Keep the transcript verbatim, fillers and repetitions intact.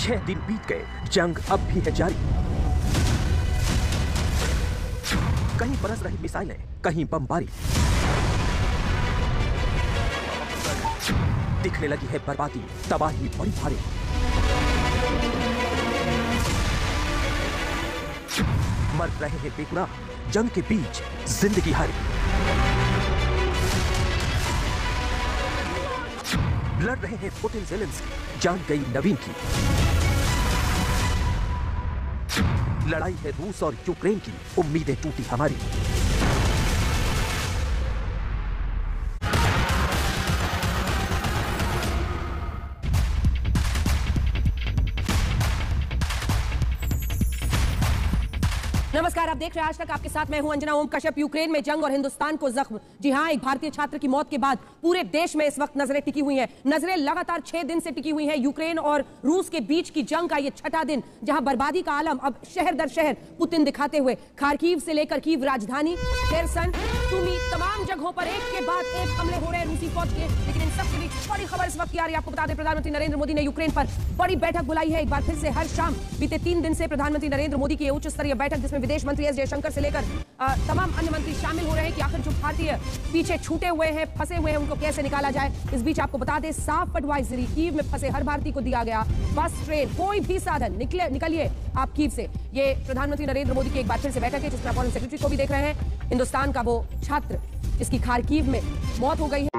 छह दिन बीत गए, जंग अब भी है जारी। कहीं बरस रही मिसाइलें, कहीं बमबारी। दिखने लगी है बर्बादी, तबाही बड़ी भारी। मर रहे हैं बेगुनाह, जंग के बीच जिंदगी हारी। लड़ रहे हैं पुतिन ज़ेलेंस्की, जान गई नवीन की। लड़ाई है रूस और यूक्रेन की, उम्मीदें टूटी हमारी। नमस्कार, आप देख रहे हैं आज तक। आपके साथ मैं हूं अंजना ओम कश्यप। यूक्रेन में जंग और हिंदुस्तान को जख्म। जी हां, एक भारतीय छात्र की मौत के बाद पूरे देश में इस वक्त नजरें टिकी हुई हैं। नजरें लगातार छह दिन से टिकी हुई हैं। यूक्रेन और रूस के बीच की जंग का ये छठा दिन, जहां बर्बादी का आलम अब शहर दर शहर पुतिन दिखाते हुए खार्किव से लेकर कीव राजधानी, खेरसन, सुमी, तमाम जगहों पर एक के बाद एक हमले हो रहे हैं रूसी फौज के। लेकिन इन सबके बीच बड़ी खबर इस वक्त आ रही है। आपको बता दें, प्रधानमंत्री नरेंद्र मोदी ने यूक्रेन पर बड़ी बैठक बुलाई है। एक बार फिर से हर शाम बीते तीन दिन से प्रधानमंत्री नरेंद्र मोदी की उच्च स्तरीय बैठक, जिसमें विदेश मंत्री एस जयशंकर से लेकर तमाम अन्य मंत्री शामिल हो रहे हैं कि आखिर जो भारतीय पीछे छूटे हुए हैं, फंसे हुए हैं, उनको कैसे निकाला जाए। इस बीच आपको बता दें, साफ एडवाइजरी कीव में फंसे हर भारतीय को दिया गया। बस, ट्रेन, कोई भी साधन, निकले निकलिए आप कीव से। ये प्रधानमंत्री नरेंद्र मोदी की एक बार फिर से बैठक है, जिसमें फॉरेन सेक्रेटरी को भी देख रहे हैं। हिंदुस्तान का वो छात्र जिसकी खार्किव में मौत हो गई है।